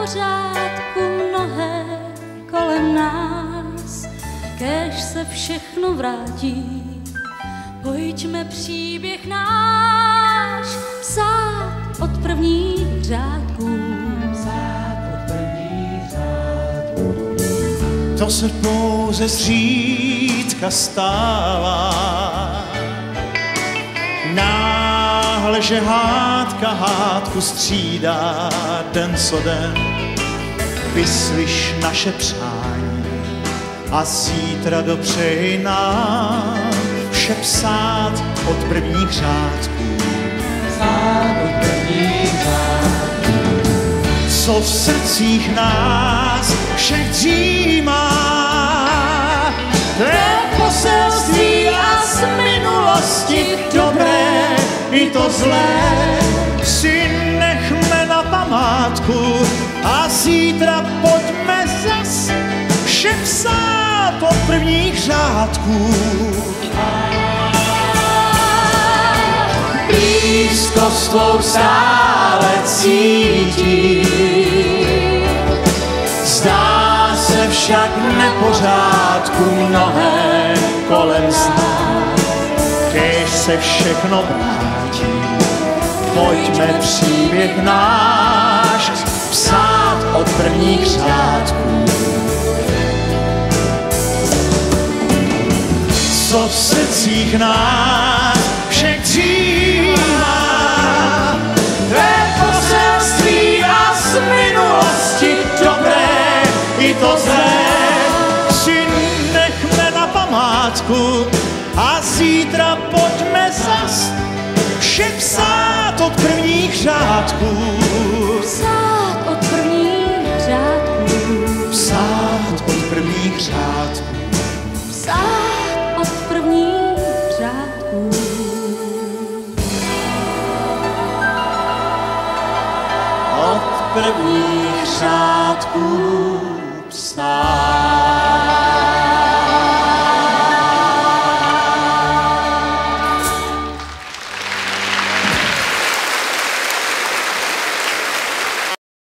pořádku mnohé kolem nás, kéž se všechno vrátí. Pojďme příběh náš psát od prvních řádků. To se pouze zřídka stává. Náhle, že hádka hádku střídá den co den. Vyslyš naše přání a zítra dopřej nám vše psát od prvních řádků. Psát od prvních řádků. Co v srdcích nás všech dřímá, tvé poselství a z minulosti dobré i to zlé si nechme na památku a zítra pojďme zas vše psát od prvních řádků. Blízkost tvou stále cítím, zdá se však nepořádku mnohé kolem nás. Kéž se všechno vrátí, pojďme příběh náš psát od prvních řádků. Co v srdcích nás všech dřímá, tvé poselství a z minulosti dobré i to zlé si nechme na památku a zítra pojďme zas vše psát od prvních řádků. Psát od prvních řádků. Psát od prvních řádků. Psát od prvních řádků. Od prvních řádků psát.